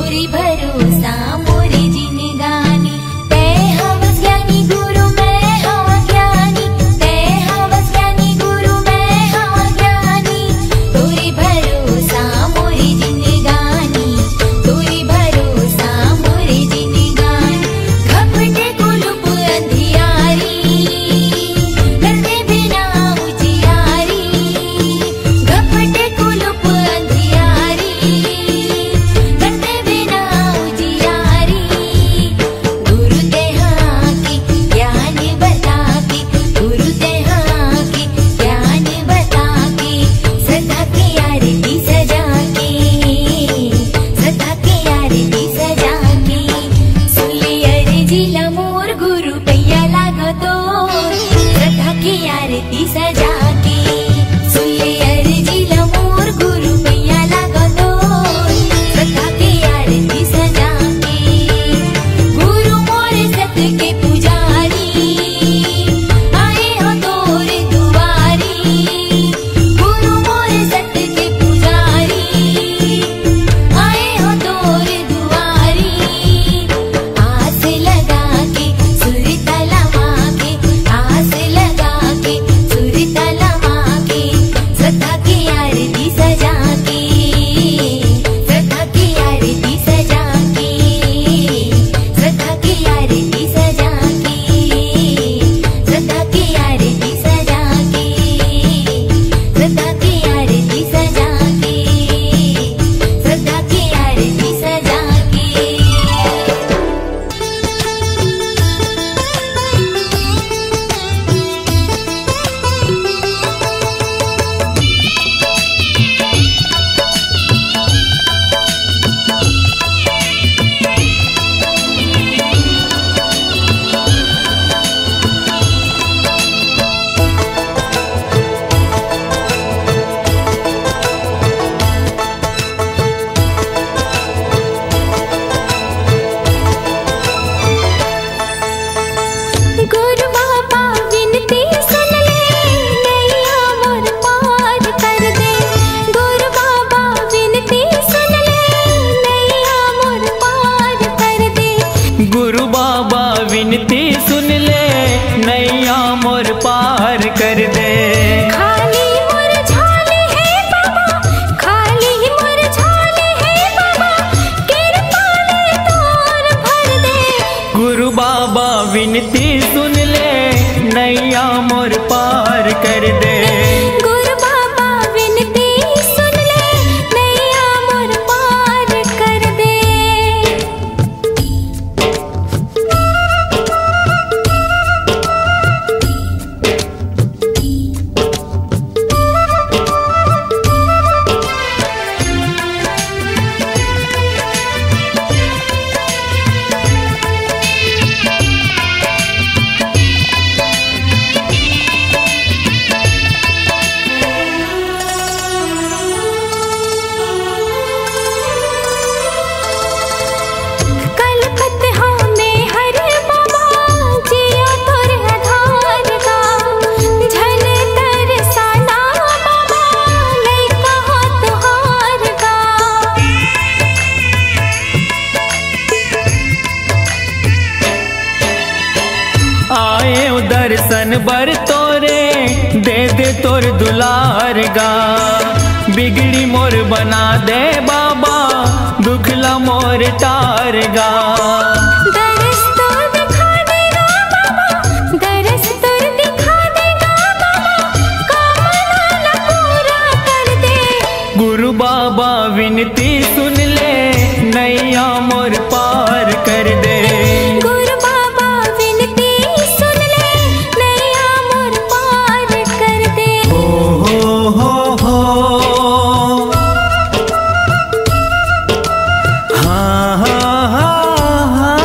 तोरी भरोसा मोरी जिनगानी। तै हवस ज्ञानी गुरु मैं हवा ज्ञानी, तै हवस ज्ञानी गुरु मैं हवा ज्ञानी। तोरी भरोसा मोरी जिनगानी, तोरी भरोसा मोरी जिनगानी। घपटे कुलुप अंधियारी, डरते बिना उजियारी। घपटे कुलुप अंधियारी, डरते बिना उजियारी। गुरु देहा की ज्ञान बता के, गुरु देहा की ज्ञान बता के। सदा की आरती सजा के, सदा की आरती सजा के। सुन ले अर्जी ला मोर गुरु पैया लागो तो, सदा की आरती सजा के। सुन ले अर्जी ला मोर गुरु पैया लागो तो, सदा की आरती सजा के। गुरु मोर सत के पुजारी, आए हो तोर दुआरी। गुरु मोर सत के पुजारी, आए हो तोर दुआरी। आस लगा के सुर तलमा के, आस लगा के सुर तलमा के। सदा की आरती सजा के, सदा की आरती सजा के। सदा की आरती सजा के, सदा की आरती सजा के। सदा की आरती सजा के, सदा की आरती सजा के। गुरु बाबा विनती सुन ले, नैया मोर पार कर दे। गुरु बाबा विनती सुन ले, नैया मोर पार कर दे। गुरु बाबा विनती सुन ले, नैया मोर पार कर दे। खाली मोर झाले है बाबा, खाली मोर झाले है बाबा। कृपा ले तोर भर दे। गुरु बाबा विनती सुन ले, नैया मोर पार कर दे। गुरु बाबा विनती सुन ले, नैया मोर पार कर दे। कलपत हो में हर बाबा, जिया तोर आधार का। झल तरसाना बाबा, लइका हो तुहार का। आए दर्शन बर तोरे, दे दे तोर दुलार गा। बिगड़ी मोर बना दे बाबा, दुखला मोर टार गा। दरस तोर दिखा देगा बाबा, दरस तोर दिखा देगा बाबा। कामना पूरा कर दे। गुरु बाबा विनती सुन ले, नैया मोर पार कर दे। गुरु बाबा विनती सुन ले, नैया मोर पार कर दे। हो हाँ हाँ हाँ हाँ।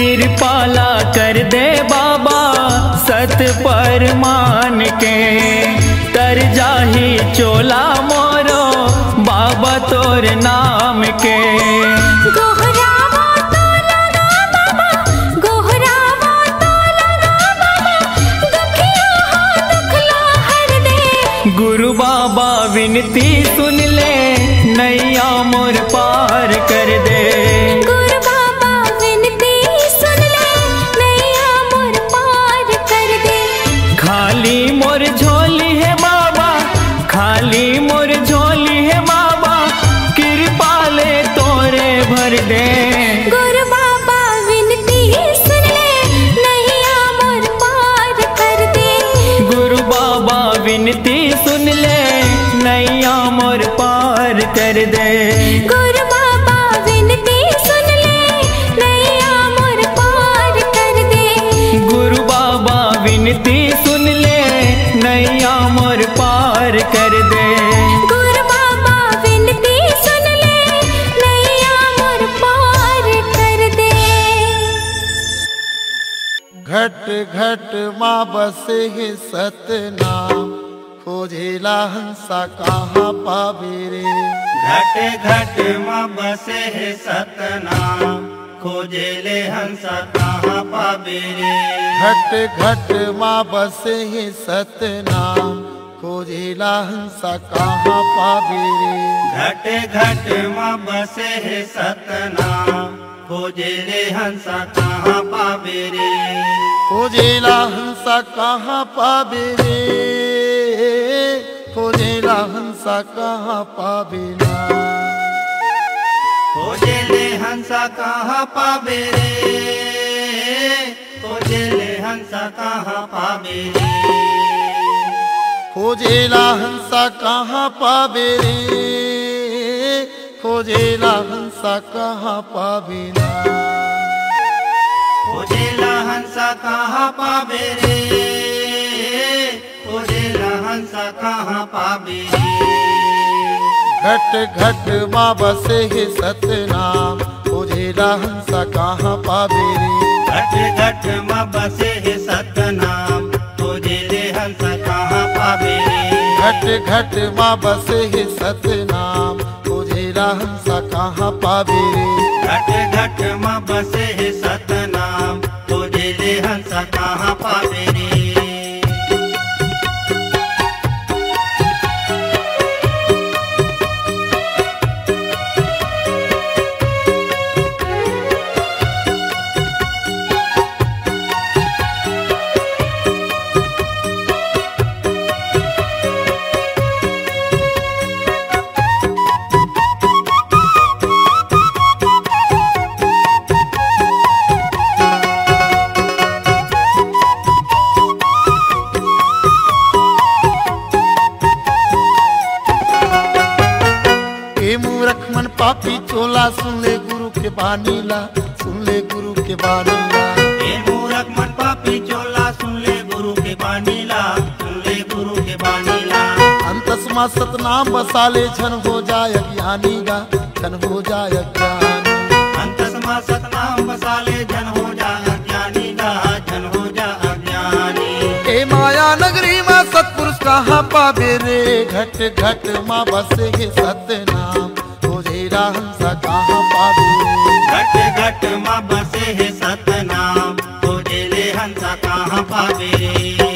कृपाला कर दे बाबा सत पर मान के, तर जाही चोला मोरो बाबा तोर नाम के। गोहरावा तो लगा बाबा, गोहरावा तो लगा बाबा, दुखिया हो दुखला हर दे। गुरु बाबा विनती सुन ले नैया मोर पार कर दे। गुरु बाबा विनती सुन ले नैया मोर पार कर दे। खाली मोर झोली है बाबा, खाली मोर झोली है बाबा, कृपा ले तोरे भर दे। गुरु बाबा विनती सुन ले नैया मोर पार कर दे। गुरु बाबा विनती सुन ले नैया मोर पार कर दे। गुरु बाबा विनती सुन ले नैया मोर पार कर दे। गुरु बाबा विनती सुन ले नैया मोर पार कर दे। गुरु बाबा विनती सुन ले नैया मोर पार कर दे। घट घट माँ बसे है सतनाम, खोजेला हंसा कहाँ पावे रे। घट घट माँ बसे है सतनाम, खोजेले हंसा कहाँ पावे रे। घट घट माँ बसे है सतनाम, खोजेला हंसा कहाँ पावे रे। घट घट माँ बसे है सतनाम, खोजेले हंसा कहाँ पावे रे। खोजेला हंसा कहाँ पावे रे, खोजेला हंसा कहाँ पावे ना। खोजेले हंसा कहाँ पावे रे, खोजेले हंसा कहाँ पावे रे। खोजेला हंसा कहाँ पावे रे, खोजेला हंसा कहाँ पावे ना। खोजेला हंसा कहाँ पावे रे, खोजेला हंसा कहाँ पावे रे। घट घट माँ बसे है सतनाम, खोजेला हंसा कहाँ पावे रे। घट घट माँ बसे है सतनाम, खोजेले हंसा कहाँ पावे रे। घट घट माँ बसे है सतनाम, खोजेला हंसा कहाँ पावे रे। घट घट माँ बसे है सतनाम, खोजेले हंसा कहाँ पावे रे। पापी चोला सुन ले गुरु के बानीला, सुन ले गुरु के बानीला। ए मूरख मन पापी चोला सुन ले गुरु के बानीला, सुन ले गुरु के बानीला। अंतस्मा सतनाम बसा ले झन हो जाय अज्ञानी गा, झन हो जाय अज्ञानी। अंतस्मा सतनाम बसा ले झन हो जाय अज्ञानी गा, झन हो जाय अज्ञानी। ए माया नगरी में सतपुरुष कहाँ पावे रे। घट घट माँ बसे है सतनाम, खोजेला हंसा कहाँ पावे रे। घट घट माँ बसे है सतनाम, खोजेले हंसा कहाँ पावे रे।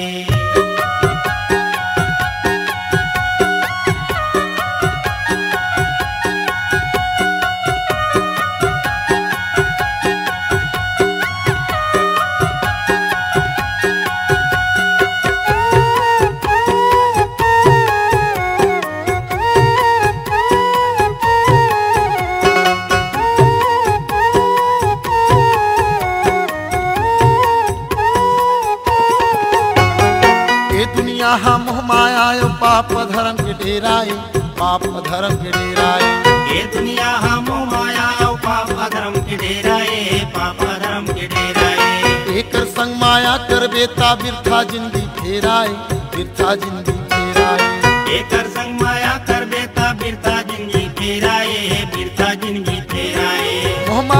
यहाँ मोह माया पाप धर्म के डेराए, पाप धर्म के डेराए। ये दुनिया हम माया पाप धर्म के डेराए, पाप धर्म के डेराए। एक संग माया कर बेता बिरथा जिंदगी फेराए, बिरथा जिंदगी फेराए। एक संग माया कर बेता बिरथा जिंदगी फेराए, बिरथा जिंदगी फेराए। मोह माया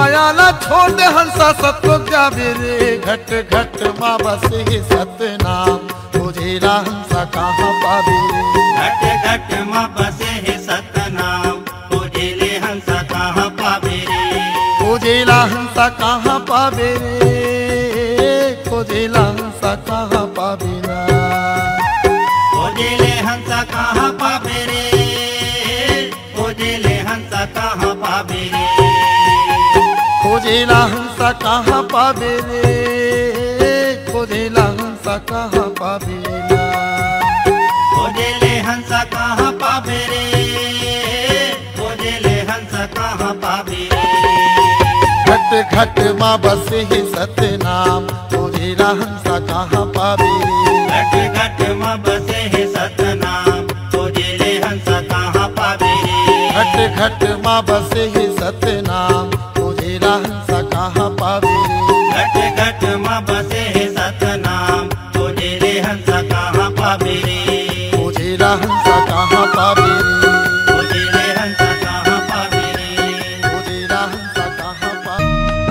न छोड़ दे हंसा सतलोक जावे रे घट घट माँ बसे है सतनाम खोजेला हंसा कहाँ पावे घट घट माँ बसे है सतनाम खोजेले हंसा कहाँ पावे रे खोजेला हंसा कहाँ पावे रे खोजेला हंसा कहाँ पावे ना खोजेले हंसा कहाँ पावे रे खोजेले हंसा कहाँ पावे रे खोजेला हंसा कहाँ पावे रे खोजेला हंसा कहाँ पावे ना खोजेले हंसा कहाँ पावे रे खोजेले हंसा कहाँ पावे रे घट घट माँ बसे है सतनाम खोजेला हंसा कहाँ पावे घट घट माँ बसे है सतनाम खोजेले हंसा कहाँ पावे रे घट घट माँ बसे है सतनाम खोजेला हंसा कहाँ पावे घट घट माँ बसे है सतनाम खोजेले हंसा कहाँ पावे रे खोजेला हंसा कहाँ पावे खोजेले हंसा कहाँ पावे रे खोजेला हंसा कहाँ पावे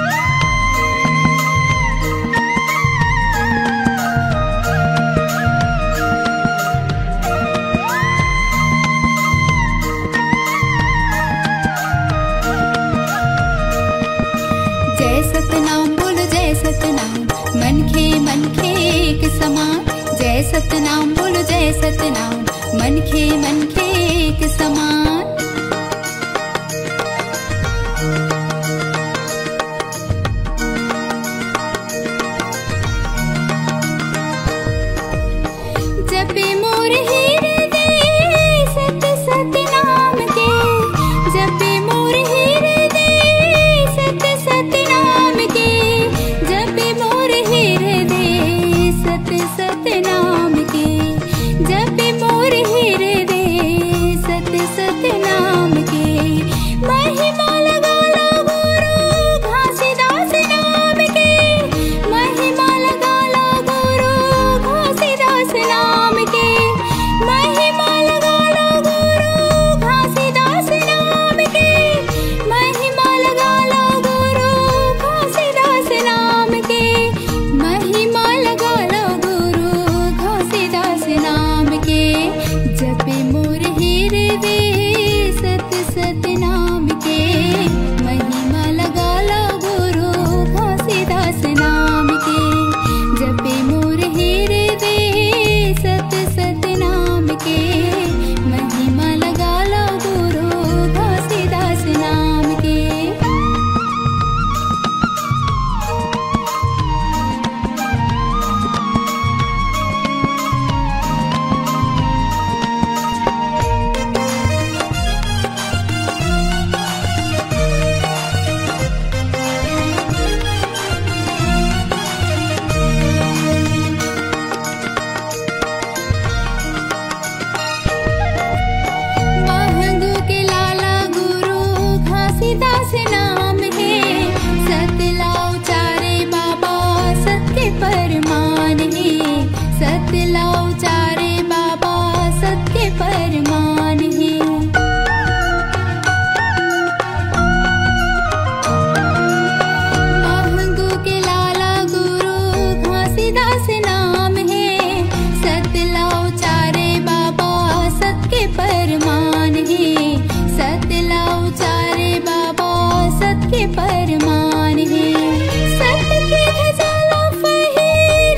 जय सतनाम बोलो जय सतनाम मन खे एक समान जय सतनाम बोलो जय सतनाम मन खे एक समान जपे मोर हृदय सत सत नाम के जपे मोर हृदय सत सत नाम के जपे मोर हृदय सत सत नाम के जपे मोर हृदय सत सत नाम के महिमा लगा लो गुरु घासीदास नाम के महिमा लगा लो गुरु घासीदास नाम के महिमा लगा लो गुरु घासीदास नाम के महिमा लगा लो गुरु घासीदास नाम के महिमा लगा लो गुरु घासीदास नाम के जपे मोर हृदय सत सत नाम के महिमा लगा लो गुरु घासीदास नाम के जपे मोर हृदय सत सत नाम के महिमा लगा लो गुरु घासीदास नाम के महंगू के लाला गुरु घासीदास नाम है सतलाओ चारे बाबा सत्य परमान है सतलाओ चारे बाबा सत्य परमान है महंगू के लाला गुरु घासीदास नाम है सतलाओ चारे बाबा सत्य परमान है सतलाओ चारे बाबा सत्य परमान है सत्य के ध्वजा लो फही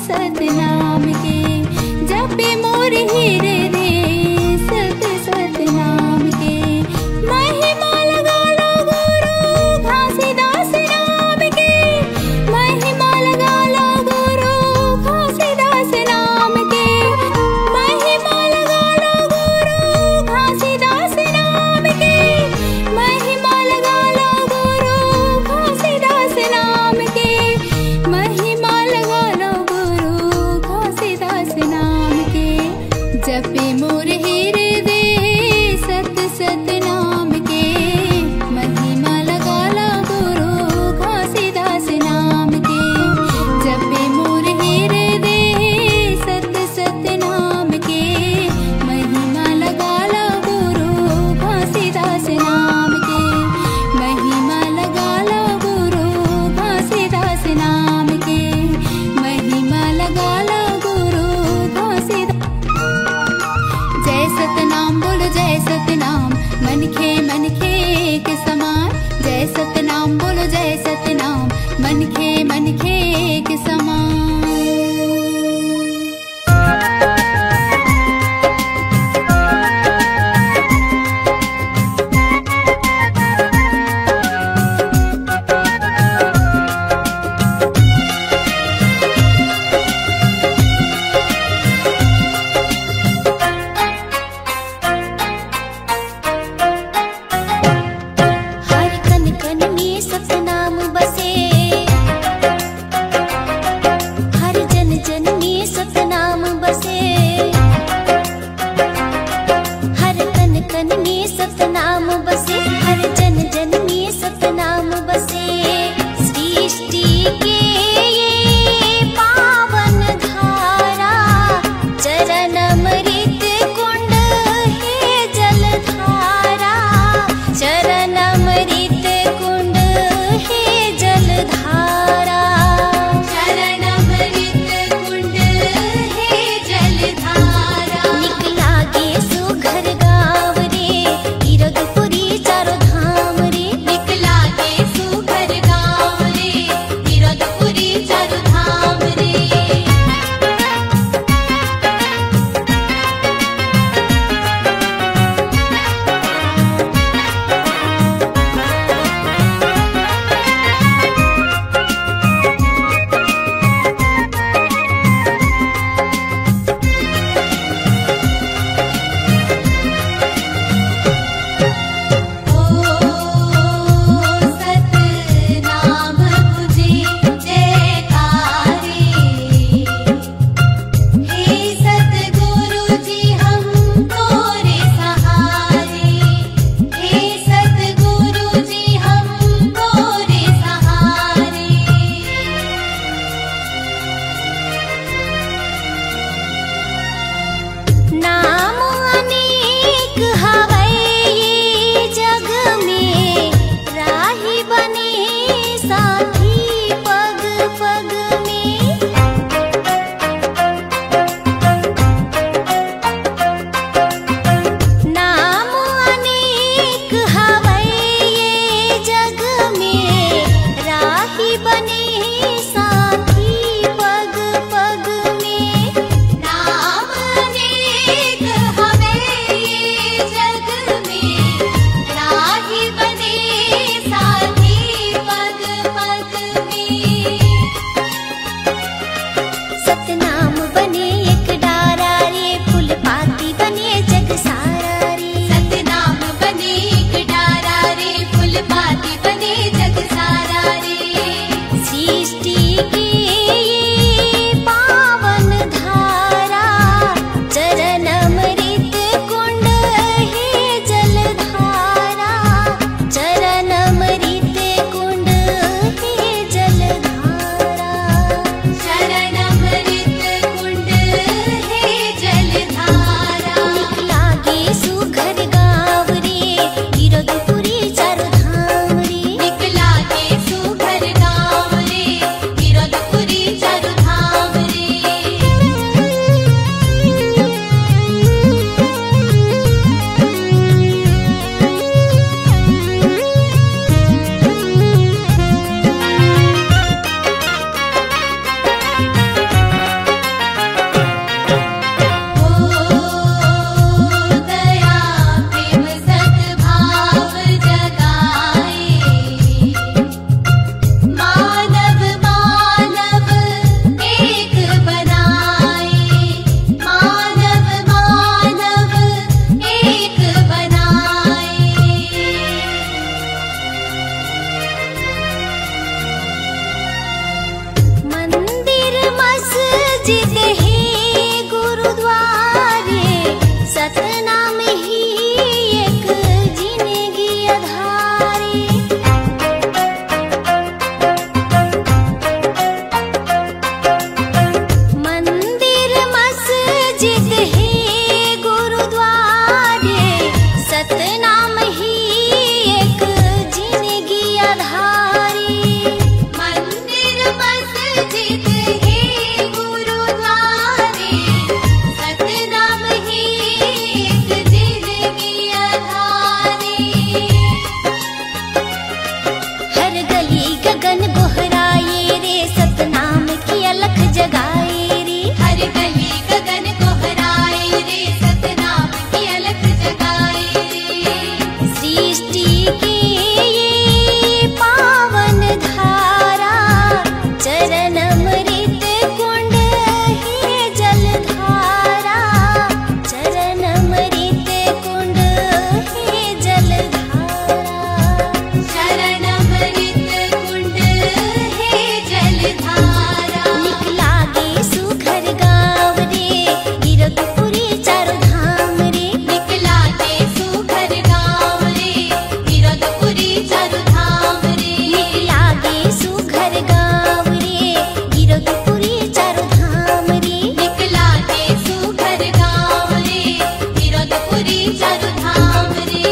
सतनाम के जपे मोर हीरे रे सत सतनाम के महिमा लगा लो गुरु घासीदास नाम के महिमा लगा लो गुरु घासीदास नाम के महिमा लगा लो गुरु घासीदास नाम के महिमा लगा लो गुरु घासीदास नाम के महिमा लगा लो गुरु घासीदास नाम के जप मस्जिद है गुरुद्वारे सतनाम ही एक जिंदगी अधारी। मंदिर मस्जिद है गुरुद्वारे सतनाम ही एक जिंदगी अधारी। मंदिर मस्जिद है गुरुद्वारे सतनाम ही एक जिंदगी अधारी। हर गली गगन गोहराए रे सतनाम की अलख जगाए रे। हर गली गगन गोहराए रे सतनाम की अलख जगाए रे। सृष्टि की ये पावन धारा चरण अमृत कुंड है जलधारा। चरण अमृत कुंड है जलधारा। चरण अमृत कुंड है जलधारा। निकला गे सुघर गाँव रे गिरधपुरी चारों धाम रे। निकला गे सुघर गाँव रे गिरधपुरी चारों धाम रे। निकला गे सुघर गाँव रे गिरधपुरी चारों धाम रे। निकला गे सुघर गाँव रे गिरधपुरी चारों धाम रे।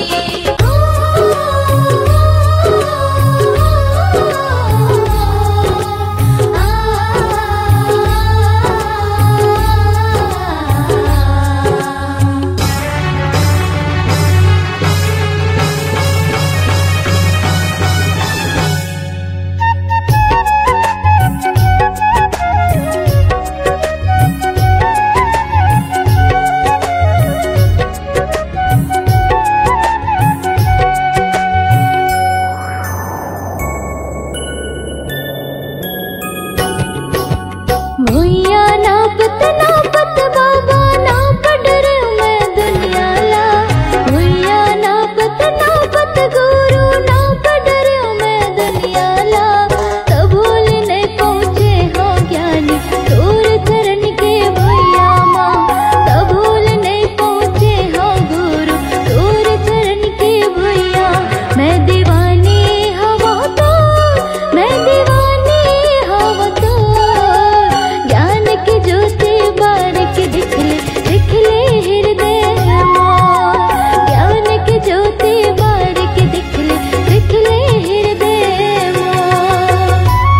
भुइया नापत नापत बाबा नाप डरे मैं दुनिया ला। भुइया नापत नापत गुरु नाप डरे मैं दुनिया ला। कबूल नहीं पहुँचे हो ज्ञानी दूर चरण के भैया माँ। कबूल नहीं पहुँचे हो गुरु दूर चरण के भैया। मैं दीवानी हवा तो मैं दीवानी हवा तो ज्ञान की ज्योति बार के दिखले हृदय मोर। ज्ञान की ज्योति बार के दिखले हृदय मोर।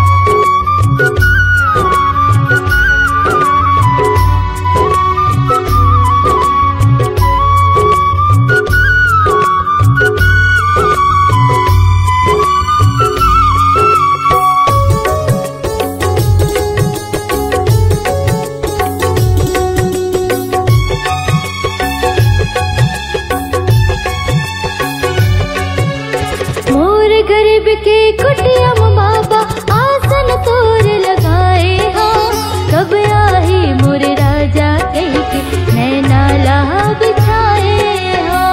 मोर गरीब के कुटिया में बाबा आसन तोर लगाए हो। कब आही मोर राजा कह के नैना लाह बिछाए हो।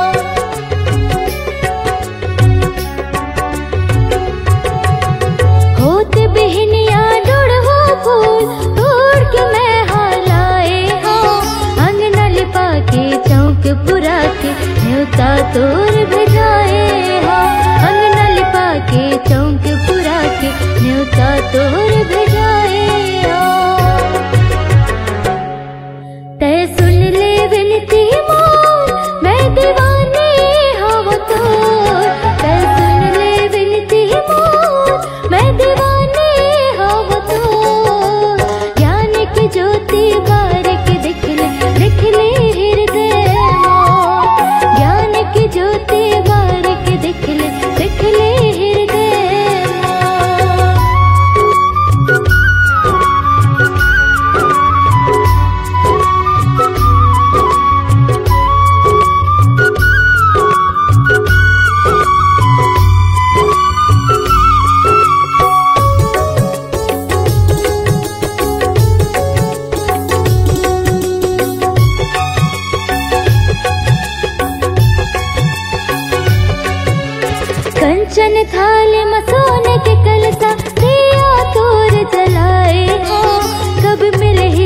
होते बहनिया डोड़ो फूल तोड़ के मैं हालाए हो। अंगना लिपा के चौक पुरा के न्योता तोर भेजाए हो। अंगना लिपा के चौक पुरा के न्योता तोर भेजाए हो। तय सुन ले विनती मोर मैं दीवानी हवा तोर। तय सुन ले विनती मोर मैं दीवानी हवा तोर। ज्ञान की ज्योति बार के दिखले हृदय मोर। ज्ञान की ज्योति बार के दिखले हृदय मोर। कंचन थाल मसोने के कलसा दिया तोर जलाए हो। कब मिले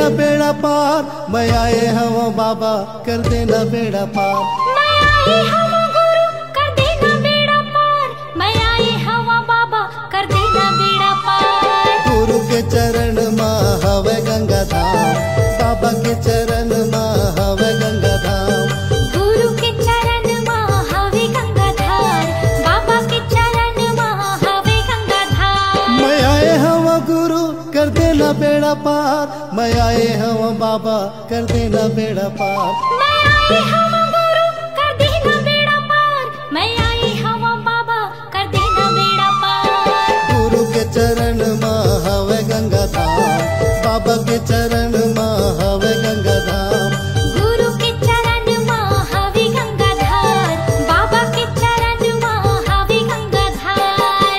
देना बेड़ा पार, मैं आए हूँ बाबा कर देना बेड़ा पार। मैं आई हवा गुरु कर देना बेड़ा पार, मैं आई हवा बाबा कर देना बेड़ा पार। गुरु के चरण माँ हवे गंगा धाम, बाबा के चरण माँ हवे गंगा धाम। गुरु के चरण माँ हवे गंगा धार, बाबा के चरण माँ हवे गंगा धार। मैं आए हवा गुरु कर देना बेड़ा पार, मैं आए हवा बाबा कर देना बेड़ा पार। मैं आई हवा गुरु कर देना बेड़ा पार, मैं आई हवा बाबा कर देना बेड़ा पार। गुरु के चरण माँ हवे गंगा धाम, बाबा के चरण माँ हवे गंगा धाम। गुरु के चरण माँ हवे गंगा धार, बाबा के चरण माँ हवे गंगा धार।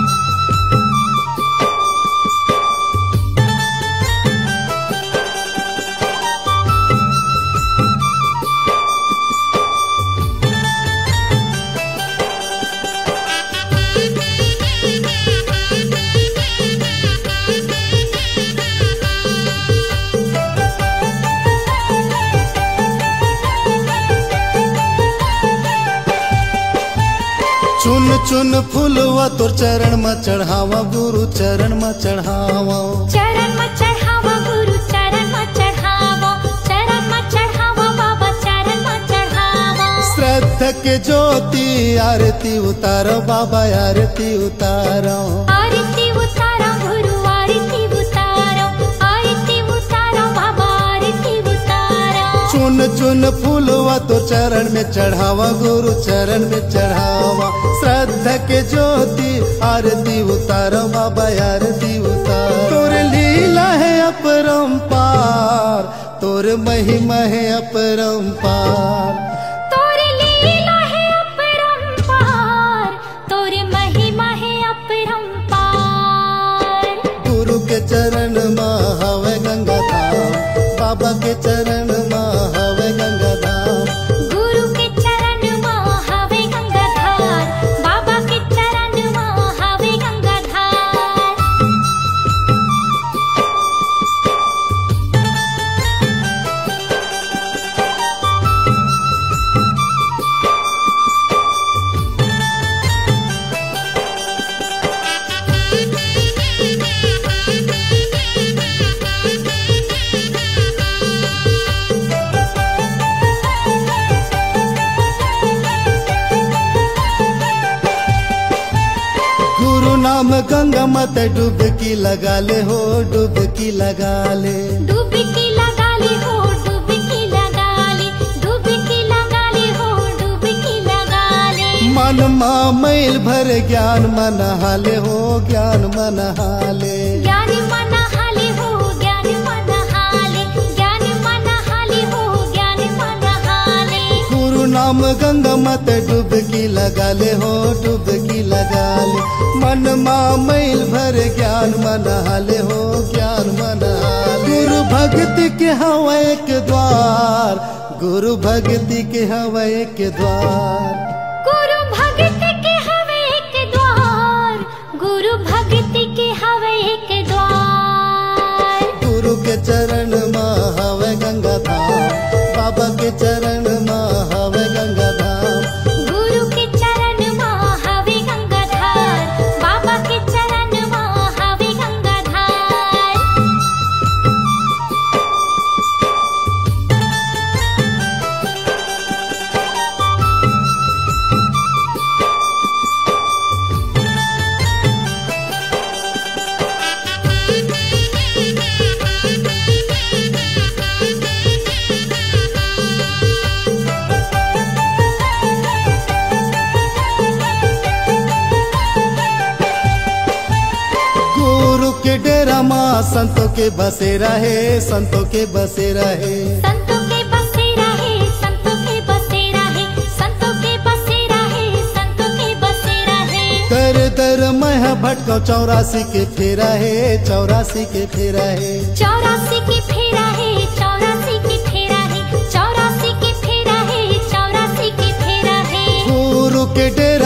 चुन चुन फूलवा तोर चरण में चढ़ावा, गुरु चरण में चढ़ावा। चरण में चढ़ावा गुरु चरण में चढ़ावा, चरण में चढ़ावा बाबा चरण में चढ़ावा। श्रद्धा के ज्योति आरती उतारो बाबा आरती उतारो। आरती उतारो गुरु आरती उतारो, आरती उतारो बाबा आरती उतारो। चुन चुन फूलवा तो चरण में चढ़ावा, गुरु चरण में चढ़ावा। श्रद्धा के ज्योति आरती उतारो बाबा आरती उतारो। तोर लीला है अपरंपार, तोर महिमा है अपरंपार। तोर लीला है अपरंपार, तोर महिमा है अपरंपार। गुरु के चरण माँ हवे गंगा धाम, बाबा के चरण माँ हवे गंगा धाम। गुरु के चरण माँ हवे गंगा धार, बाबा के चरण माँ हवे गंगा धार। गुरु नाम गंगा मत डुबकी लगा ले हो, डुबकी लगा ले। डुबकी लगा ले हो, डुबकी लगा ले, डुबकी लगा ले हो, डुबकी लगा ले। मन माँ मैल भर ज्ञान मन हाले हो, ज्ञान मन हाले। ज्ञान मन हाले हो, ज्ञान मन हाले, ज्ञान मन हाले हो, ज्ञान मन हाले। गुरु नाम गंगा मत डुबकी लगा ले हो, डुबकी लगा ले। मन माँ मैल भर ज्ञान मन हाले हो, ज्ञान मन हाले। गुरु भक्ति के हवा एक द्वार, गुरु भक्ति के हवा एक द्वार। गुरु भक्ति के हवे एक द्वार, गुरु भक्ति के हवे एक द्वार। गुरु के चरण माँ हवे गंगा धाम, बाबा के चरण माँ हवे गंगा धाम। गुरु के चरण माँ हवे गंगा धार, बाबा के चरण माँ हवे गंगा धार। डेरा माँ संतों के बसे रहे, संतों के बसे रहे। संतों के बसे रहे, संतों के बसे रहे, संतों के बसे रहे, संतों के बसे रहे। दर दर मैं भटको 84 के फेरा है, 84 के फेरा है। 84 के फेरा है, 84 के फेरा है, 84 के फेरा है, 84 के फेरा है। गुरु के डेरा माँ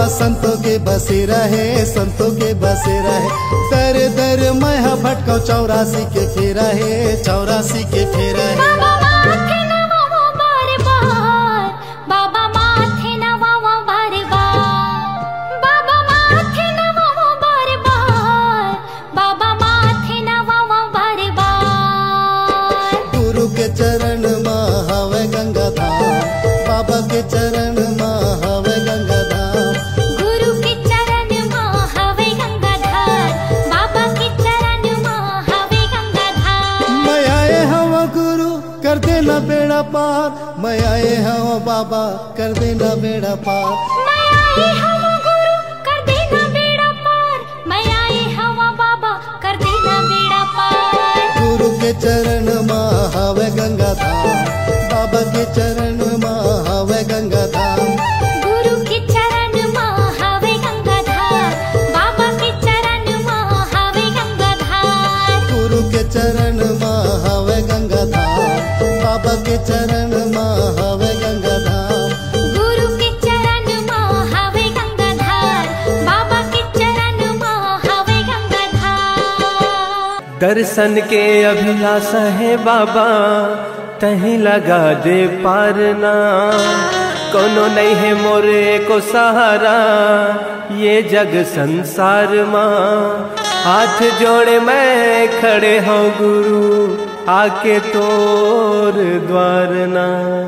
संतों के बसेरा है, संतों के बसेरा है। दर दर मैं भटकाओ 84 के फेरा है, 84 के फेरा है। बाबा माथे नवाओ बार बार, बाबा माथे नवाओ बार बार, बाबा माथे नवाओ बार बार, बाबा माथे नवाओ बार बार। गुरु के चरण में हवे गंगा धाम, बाबा के चरण में हवे गंगा धाम। गुरु के चरण में हवे गंगा धार, बाबा के चरण में हवे गंगा धार। मैं आए हवा गुरु कर देना बेड़ा पार, मैं आए हवा बाबा कर देना बेड़ा पार। मैं आई हवा गुरु कर देना बेड़ा पार, मैं आई हवा बाबा कर देना बेड़ा पार। गुरु के चरण में हवे गंगा धाम, बाबा के चरण में हवे गंगा धाम। गुरु के चरण में हवे गंगा धार, बाबा के चरण में हवे गंगा धार। गुरु के चरण में हवे गंगा धाम, बाबा के चरण में हवे गंगा धाम। गुरु के चरण में हवे गंगा धार, बाबा के चरण में हवे गंगा धार। दर्शन के अभिलाषा है बाबा, तहीं लगा दे पारना। कोनो नहीं है मोरे को सहारा, ये जग संसार माँ। हाथ जोड़े मैं खड़े हो गुरु, आके तोर द्वार ना।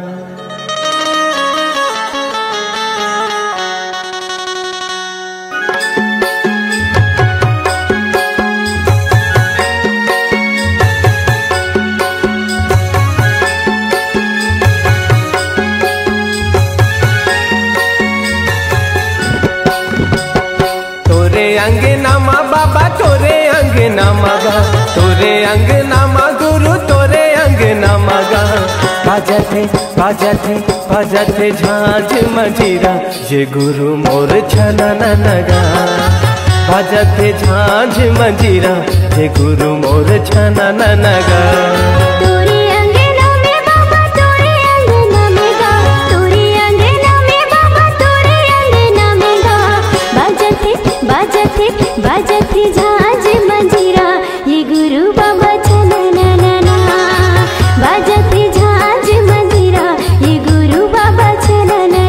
अंगना माँ बाबा तोरे अंगना मगा, तोरे अंगना माँ गुरु तोरे अंगना मगा। बाजते बाजते बाजते झांझ मंजीरा, ये गुरु मोर छना नगा। बाजते झांझ मंजीरा, ये गुरु मोर छना नगा। तोरे अंगना में बाबा तोरे अंगना में गा, तोरे अंगना में बाबा तोरे अंगना में गा। बाजते बाजते बाजते झांझ मंजीरा, ये गुरु बाबा छना ना। बाजते झांझ मंजीरा, ये गुरु बाबा छना ना।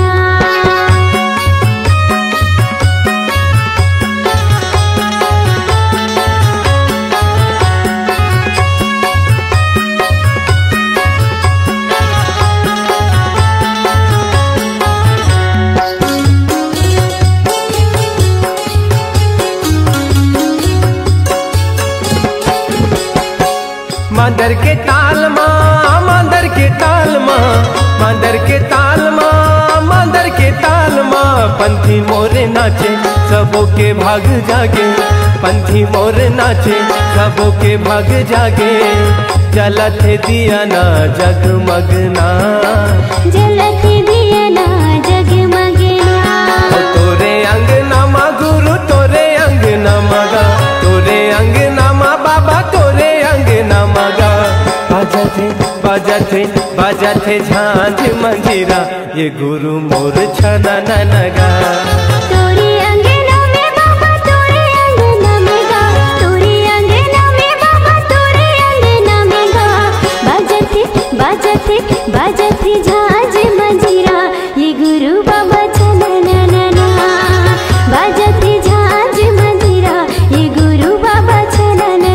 मांदर के ताल माँ, मांदर के ताल माँ, मांदर के ताल माँ, मांदर के ताल माँ। पंथी मोरे नाचे सबों के भाग जागे, पंथी मोरे नाचे सबों के भाग जागे। जलत दिया ना जगमगना, जलत दिया ना जगमगना। तोरे अंगना माँ गुरु तोरे अंगना मगा, तोरे अंगना माँ बाबा तोरे अंगना मगा। बाजते बाजते बाजते झांझ मंजीरा, ये गुरु मोर छना नगा। तोरे अंगना में बाबा तोरे अंगना में गा, तोरे अंगना में बाबा तोरे अंगना में गा। बाजते बाजते बाजते झांझ मंजीरा, ये गुरु बाबा छना ना। बाजते झांझ मंजीरा, ये गुरु बाबा छना ना।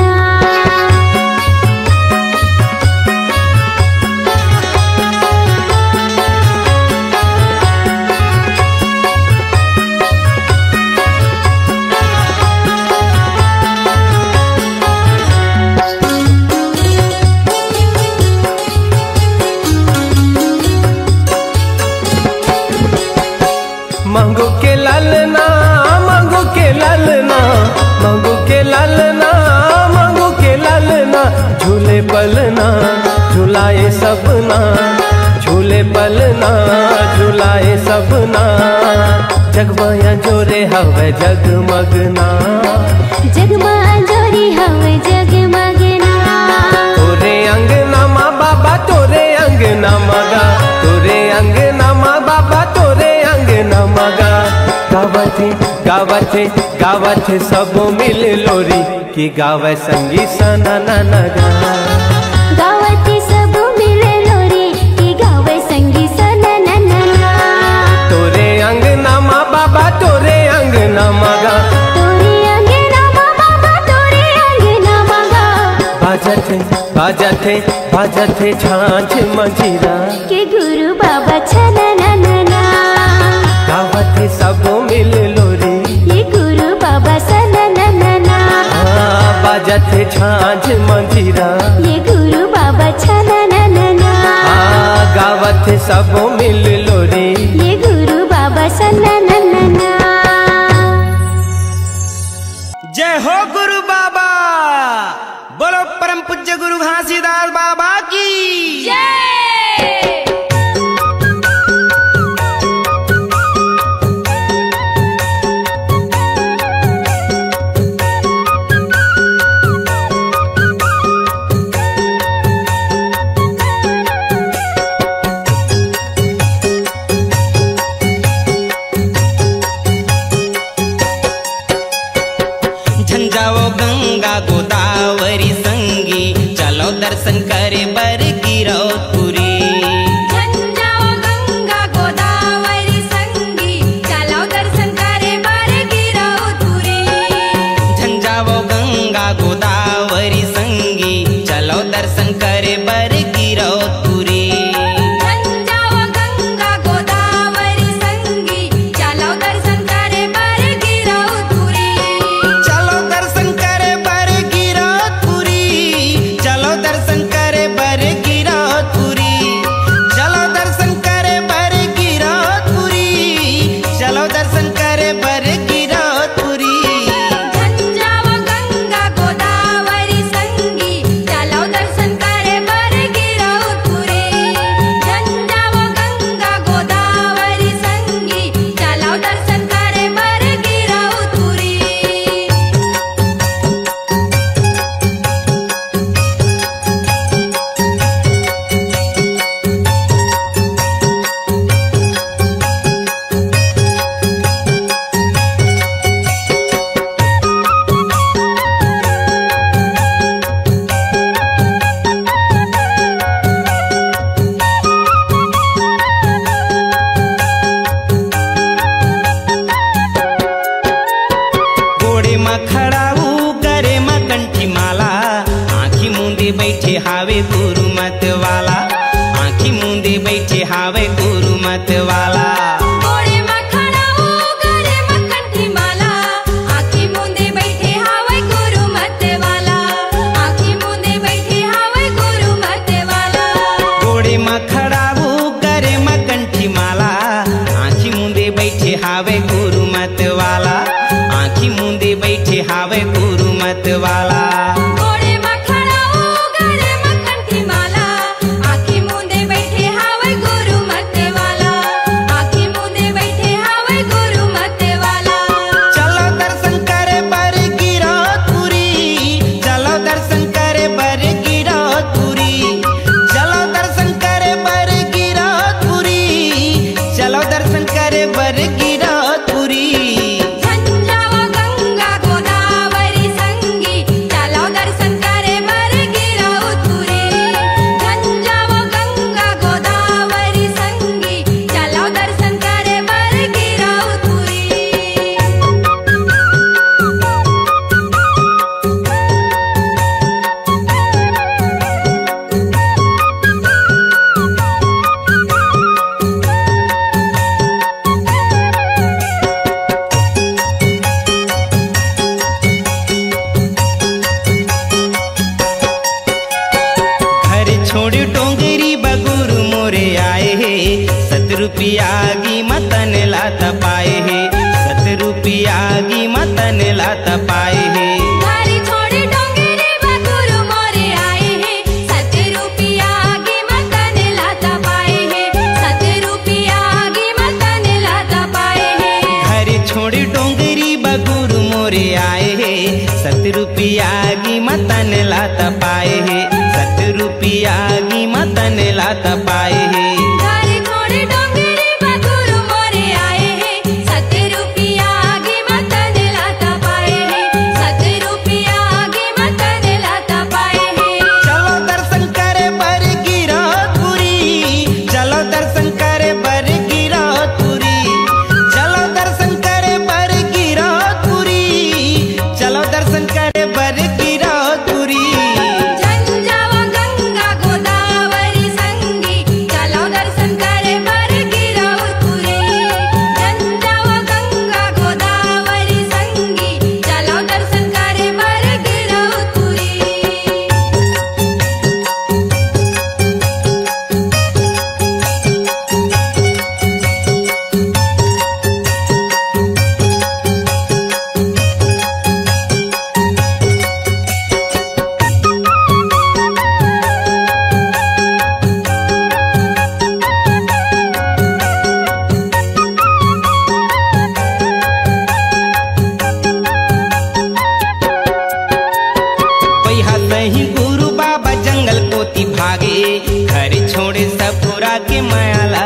मांगो के लालना, मांगो के लालना, मांगो के लालना, मांगो के लालना। झूले पलना झुलाए सबना, झूले पलना झुलाए सबना। जगमाया जोरे हवे जगमगना, जगमा जोरी हवे जगमगना। तोरे अंगना माँ बाबा तोरे अंगना मगा, तोरे अंगना माँ बाबा तोरे अंगना मगा। गावत सब मिल लोरी कि गावे संगी सना ना गा। गावते सब मिले लोरी की गावे संगी सना ना ना। तोरे अंगना माँ बाबा तोरे अंगना मगा, तोरे अंगना माँ बाबा तोरे अंगना मगा। बाजते झांझ मंजीरा के गुरु बाबा छना ना ना। गावत सब मिल लोरी ये गुरु बाबा सना ना ना। बाजते झांझ मंजीरा ये गुरु बाबा छना ना ना। गावत सब मिल लोरी ये गुरु बाबा सना ना ना। जय हो गुरु बाबा, बोलो परम पूज्य गुरु घासीदास बाबा की जय। झंझाओ गंगा गोदावरी संगी चलो दर्शन करे बर गिरौतपुरी। झंझाओ गंगा गोदावरी संगी चलो दर्शन करे बर गिरौतपुरी। झंझाओ गंगा गोदावरी संगी चलो दर्शन करे बर गिरौतपुरी। झंझाओ गंगा गोदावरी संगी चलो दर्शन करे बर गिरौतपुरी। चलो दर्शन करे बर गिरौतपुरी, चलो दर्शन करे बर गिरौतपुरी, चलो दर्शन करे बर गिरौतपुरी, चलो दर्शन करे बर गिरौतपुरी। झंझाओ गंगा गोदावरी संगी चलो दर्शन करे बर गिरौतपुरी। झंझाओ गंगा गोदावरी संगी चलो दर्शन करे बर गिरौतपुरी। घोड़े में खड़ाऊ करे में कंठी माला, आँखी मूंदे बैठे हावे गुरु मत वाला, आँखी मूंदे बैठे हावे गुरु मत वाला। घोड़े में खड़ा हो गरे में कंठी माला, आँखी मूंदे बैठे हावे गुरु मत वाला, आँखी मूंदे बैठे हावे गुरु मत वाला। घोड़े में खड़ाऊ करे में कंठी माला, आँखी मूंदे बैठे हावे गुरु मत वाला, आँखी मूंदे बैठे हावे गुरु मत वाला। घोड़े में खड़ा हो गरे में कंठी माला, आँखी मूंदे बैठे हावे गुरु मत वाला, आँखी मूंदे बैठे हावे गुरु मत वाला। चलो दर्शन करे बर गिरौतपुरी, चलो दर्शन करे बर गिरौतपुरी, चलो दर्शन करे बर गिरौतपुरी, चलो दर्शन करे बर गिरौतपुरी। झंझाओ गंगा गोदावरी संगी चलो दर्शन करे बर गिरौतपुरी। झंझाओ गंगा गोदावरी संगी चलो दर्शन करे बर गिरौतपुरी। घर छोड़ डोंगरी बगुरु मोरे आए हे, 7 रुपया की मतन लात पाए हे, 7 रुपया की मतन लात पाए हे। धारी छोड़ी डोंगरी बगुरु मोरे आए हैं, 7 रुपया की मतन लाता पाए हैं, 7 रुपया की मतन लाता पाए हैं। घर छोड़ डोंगरी बगुरु मोरे आए हे, 7 रुपया की मतन लात पाए हे, 7 रुपया की मतन लात पाए हे। धारी छोड़ी डोंगरी बगुरु मोरे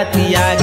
राती आए